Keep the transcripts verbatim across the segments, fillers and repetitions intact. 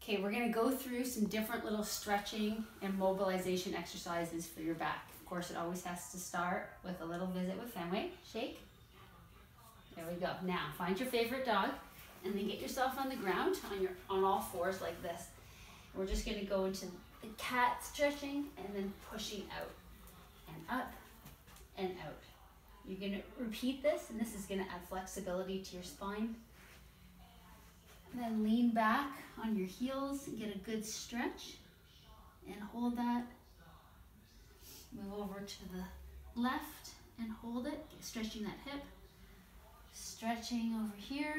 Okay, we're gonna go through some different little stretching and mobilization exercises for your back. Of course, it always has to start with a little visit with Fenway. Shake. There we go. Now, find your favorite dog and then get yourself on the ground on your on all fours like this. We're just gonna go into the cat stretching and then pushing out and up and out. You're gonna repeat this, and this is gonna add flexibility to your spine. And then lean back on your heels and get a good stretch and hold that. Move over to the left and hold it, stretching that hip. Stretching over here.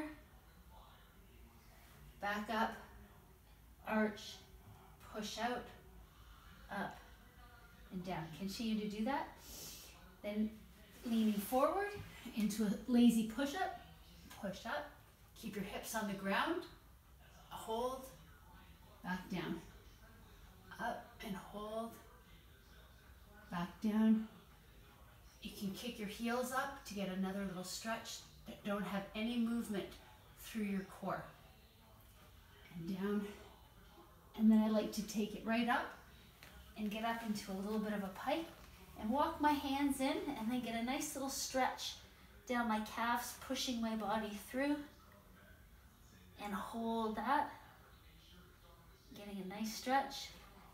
Back up, arch, push out, up and down. Continue to do that. Then leaning forward into a lazy push-up, push up. Keep your hips on the ground, hold, back down, up and hold, back down. You can kick your heels up to get another little stretch that don't have any movement through your core. And down, and then I like to take it right up and get up into a little bit of a pike and walk my hands in and then get a nice little stretch down my calves, pushing my body through. And hold that, getting a nice stretch.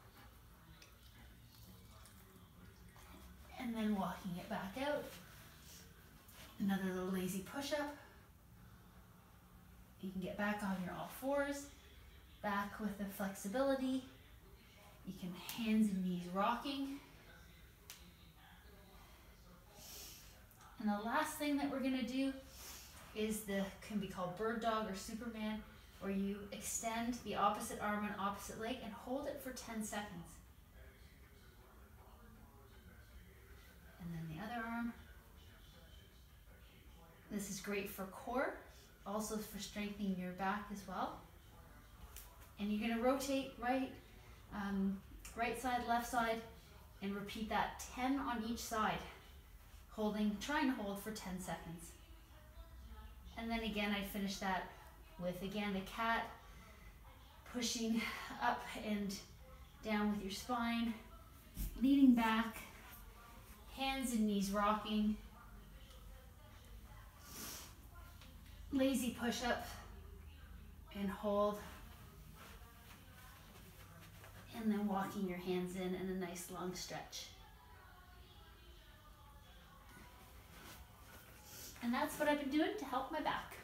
And then walking it back out. Another little lazy push-up. You can get back on your all fours, back with the flexibility. You can hands and knees rocking. And the last thing that we're gonna do is the, can be called bird dog or Superman, where you extend the opposite arm and opposite leg and hold it for ten seconds. And then the other arm. This is great for core, also for strengthening your back as well. And you're gonna rotate right, um, right side, left side, and repeat that ten on each side. Holding, try and hold for ten seconds. And then again, I finish that with, again, the cat, pushing up and down with your spine, leaning back, hands and knees rocking, lazy push-up, and hold, and then walking your hands in and a nice long stretch. And that's what I've been doing to help my back.